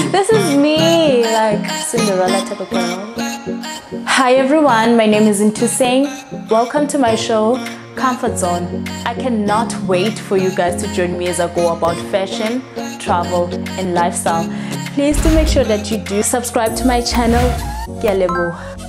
This is me, like Cinderella type of girl. Hi everyone, my name is Intu Singh. Welcome to my show, Comfort Zone. I cannot wait for you guys to join me as I go about fashion, travel, and lifestyle. Please do make sure that you do subscribe to my channel. Ke a leboha.